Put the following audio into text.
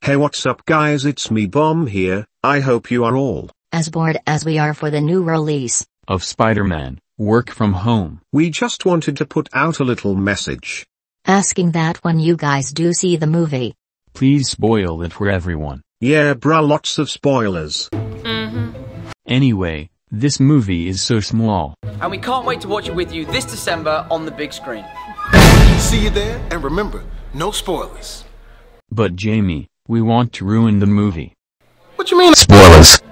Hey, what's up guys, it's me Bomb here. I hope you are all as bored as we are for the new release of Spider-Man, Work From Home. We just wanted to put out a little message asking that when you guys do see the movie, please spoil it for everyone. Yeah bruh, lots of spoilers. Anyway, this movie is so small, and we can't wait to watch it with you this December on the big screen. See you there, and remember, no spoilers. but Jamie, we want to ruin the movie. What you mean? Spoilers.